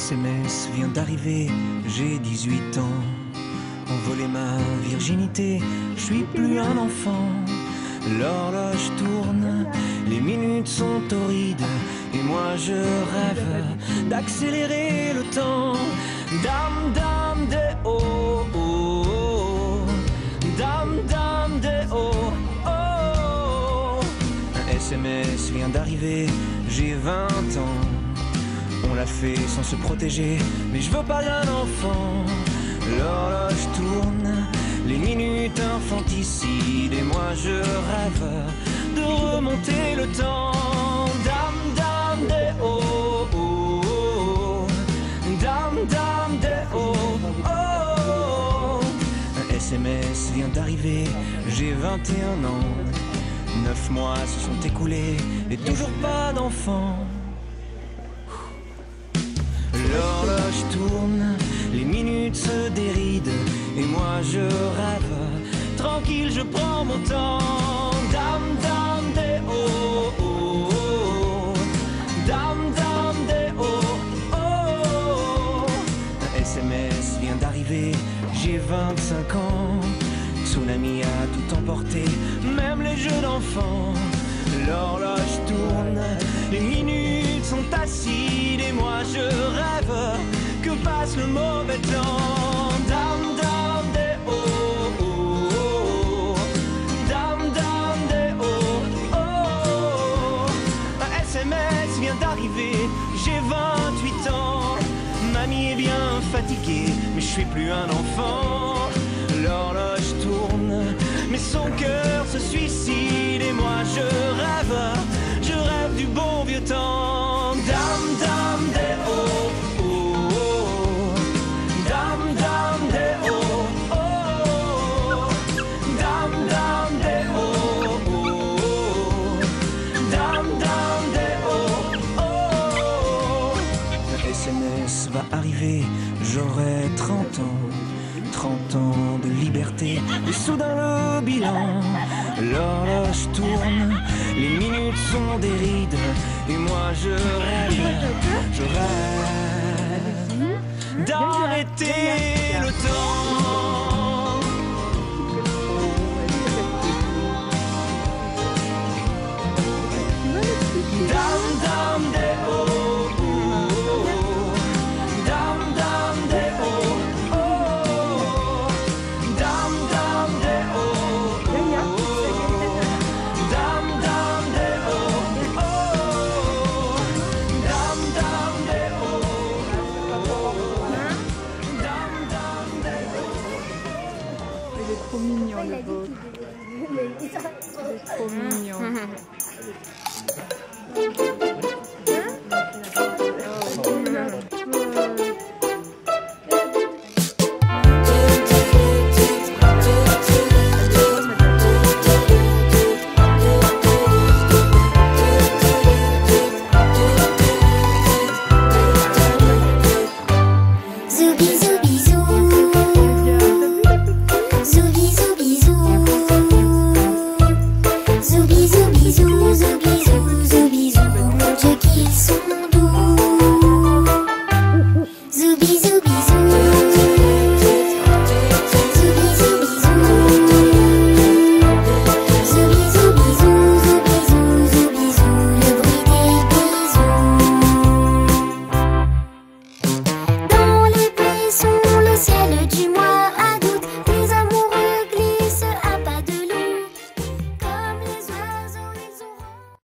SMS vient d'arriver, j'ai 18 ans. On volait ma virginité, je suis plus un enfant. L'horloge tourne, les minutes sont torrides, et moi je rêve d'accélérer le temps. Dame, dame, des oh, oh, oh. Dame, dame, des oh, oh. Un SMS vient d'arriver, j'ai 20 ans. On l'a fait sans se protéger, mais je veux pas d'un enfant. L'horloge tourne, les minutes infanticides, et moi je rêve de remonter le temps. Dame, dame, des oh, oh, oh. Dame, dame, des oh, oh. Un SMS vient d'arriver, j'ai 21 ans. 9 mois se sont écoulés, et toujours pas d'enfant. L'horloge tourne, les minutes se dérident, et moi je rêve, tranquille je prends mon temps. Dame, dame, des oh, oh, oh. Dame, dame, des oh, oh. Un SMS vient d'arriver, j'ai 25 ans. Tsunami a tout emporté, même les jeux d'enfants. L'horloge tourne, les minutes sont acides, et moi je rêve que passe le mauvais temps. Dame, dame, des oh, oh, oh. Dame, dame, des oh, oh. Un SMS vient d'arriver, j'ai 28 ans. Mamie est bien fatiguée, mais je suis plus un enfant. L'horloge tourne, mais son cœur se suicide, et moi je rêve du bon vieux temps. Dame, dame, des oh, oh, oh. Dame, dame, des oh, oh. Dame, dame, des oh, oh. Dame, dame, des oh, oh. Un SMS va arriver, j'aurai 30 ans. 30 ans de liberté, et soudain le bilan. L'horloge tourne, les minutes sont des rides, et moi je rêve d'arrêter le temps. Dame, dame, des oh, oh, oh. Dame, dame, des oh. Trop mignon le beau. Il est trop mignon.